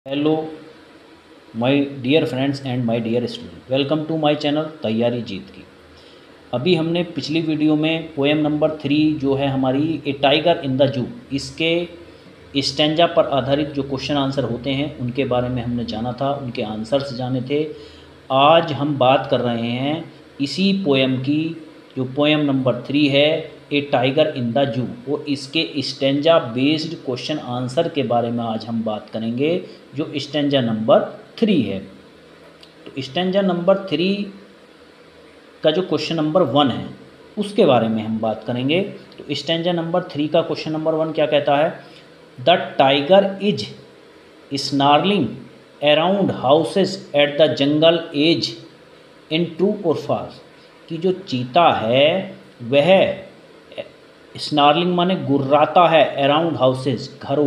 Hello my dear friends and my dear student, welcome to my channel तैयारी जीत की। अभी हमने पिछली वीडियो में पोएम नंबर 3 जो है हमारी ए टाइगर इन द जू, इसके स्टैंजा पर आधारित जो क्वेश्चन आंसर होते हैं उनके बारे में हमने जाना था, उनके आंसर्स जाने थे। आज हम बात कर रहे हैं इसी पोएम की, जो पोएम नंबर 3 है ए टाइगर इन द जू, और इसके स्टैंजा बेस्ड क्वेश्चन आंसर के बारे में आज हम बात करेंगे, जो स्टैंजा नंबर 3 है। तो स्टैंजा नंबर 3 का जो क्वेश्चन नंबर 1 है उसके बारे में हम बात करेंगे। तो स्टैंजा नंबर 3 का क्वेश्चन नंबर 1 क्या कहता है? The tiger is snarling around houses at the jungle edge in true और फॉल्स। कि जो चीता है वह स्नार्लिंग माने गुर्राता है, अराउंड हाउसेस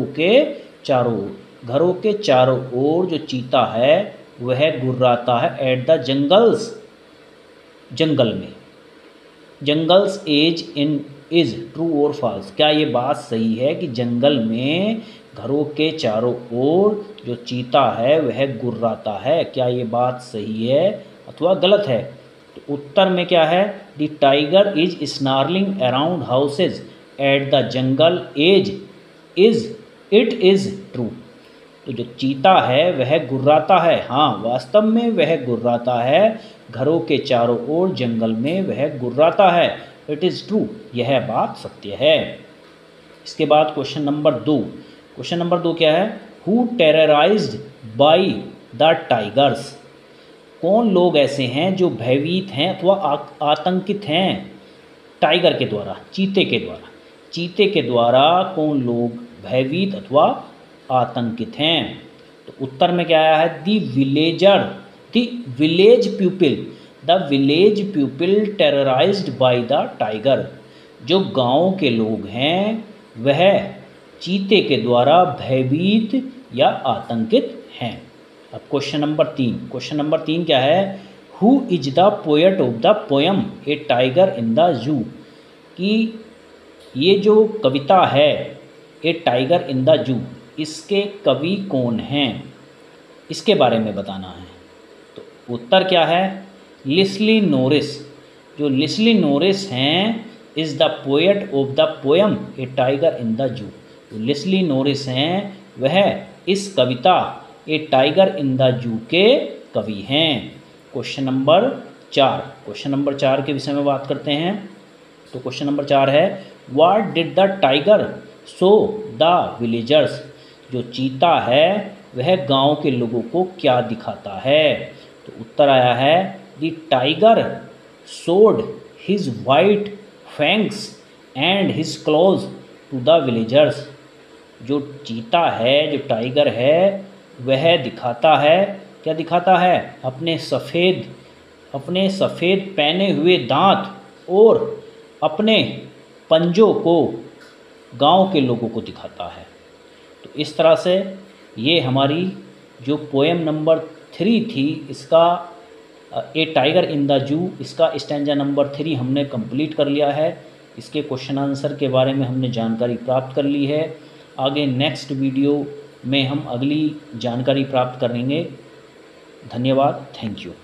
घरों के चारों ओर जो चीता है वह गुर्राता है, एट द जंगल्स जंगल में। Jungles edge in is true और फॉल्स। क्या ये बात सही है कि जंगल में घरों के चारों ओर जो चीता है वह गुर्राता है? क्या ये बात सही है अथवा गलत है? तो उत्तर में क्या है? The tiger is snarling around houses at the jungle edge it is true. तो जो चीता है वह गुर्राता है, हाँ वास्तव में वह गुर्राता है, घरों के चारों ओर जंगल में वह गुर्राता है, इट इज़ ट्रू, यह बात सत्य है। इसके बाद क्वेश्चन नंबर 2। क्वेश्चन नंबर 2 क्या है? Who terrorized by the tigers. कौन लोग ऐसे हैं जो भयभीत हैं अथवा आतंकित हैं टाइगर के द्वारा, चीते के द्वारा। चीते के द्वारा कौन लोग भयभीत अथवा आतंकित हैं? तो उत्तर में क्या आया है? The village people terrorized by the tiger. जो गांव के लोग हैं वह चीते के द्वारा भयभीत या आतंकित हैं। अब क्वेश्चन नंबर 3। क्वेश्चन नंबर 3 क्या है? Who is the poet of the poem a tiger in the zoo. कि ये जो कविता है ए टाइगर इन द जू, इसके कवि कौन हैं, इसके बारे में बताना है। तो उत्तर क्या है? Leslie Norris. जो लेस्ली नॉरिस हैं is the poet of the poem a tiger in the zoo. जो लेस्ली नॉरिस हैं वह इस कविता ए टाइगर इन द जू के कवि हैं। Question number 4। क्वेश्चन नंबर 4 के विषय में बात करते हैं। तो क्वेश्चन नंबर 4 है, what did the tiger show the villagers. जो चीता है वह गांव के लोगों को क्या दिखाता है? तो उत्तर आया है, the tiger showed his white fangs and his claws to the villagers. जो चीता है, जो टाइगर है, वह दिखाता है, क्या दिखाता है? अपने सफ़ेद पहने हुए दांत और अपने पंजों को गांव के लोगों को दिखाता है। तो इस तरह से ये हमारी जो पोएम नंबर 3 थी, इसका ए टाइगर इन द जू, इसका स्टैंजा नंबर 3 हमने कंप्लीट कर लिया है। इसके क्वेश्चन आंसर के बारे में हमने जानकारी प्राप्त कर ली है। आगे नेक्स्ट वीडियो में हम अगली जानकारी प्राप्त करेंगे। धन्यवाद, थैंक यू।